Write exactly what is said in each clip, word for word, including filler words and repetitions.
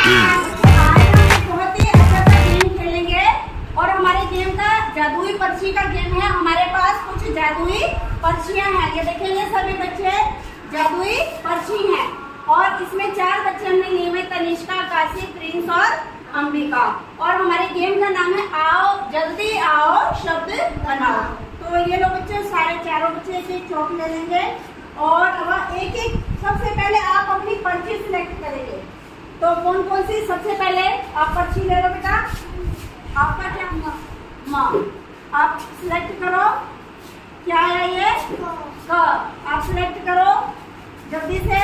बहुत ही अच्छा सा गेम खेलेंगे और हमारे गेम का जादुई पर्ची का गेम है। हमारे पास कुछ जादुई पर्चियां हैं, ये देखेंगे सभी बच्चे जादुई पर्ची हैं और इसमें चार बच्चे हमने लिए हुए, तनिष्का, काशी, प्रिंस और अंबिका। और हमारे गेम का नाम है आओ जल्दी आओ शब्द बनाओ। तो ये लोग बच्चे सारे चारों बच्चे एक एक चौक ले लेंगे और अब एक एक सबसे पहले आप अपनी पर्ची सिलेक्ट करेंगे। तो कौन कौन सी सबसे पहले आप पर्ची ले लो बेटा। आपका क्या माँ, आप सिलेक्ट करो, क्या है ये क, आप सिलेक्ट करो जल्दी से।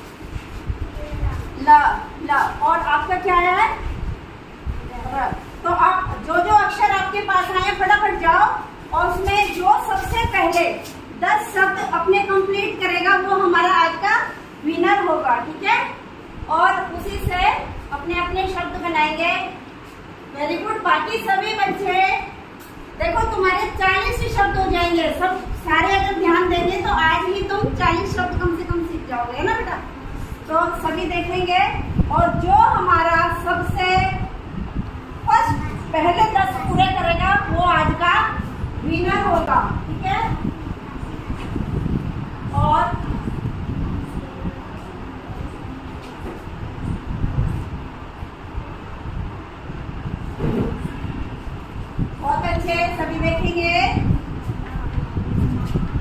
ल, ल, और आपका क्या है र। तो आप जो जो अक्षर आपके पास आए फटाफट जाओ और उसमें जो सबसे पहले दस शब्द अपने कंप्लीट करेगा वो हमारा आज का विनर होगा, ठीक है। और उसी से अपने अपने शब्द बनाएंगे। Very good. बाकी सभी बच्चे देखो तुम्हारे चालीस शब्द हो जाएंगे, सब सारे अगर ध्यान देंगे तो आज ही तुम चालीस शब्द कम से कम सीख जाओगे, है ना बेटा। तो सभी देखेंगे और जो हमारा सबसे फर्स्ट पहले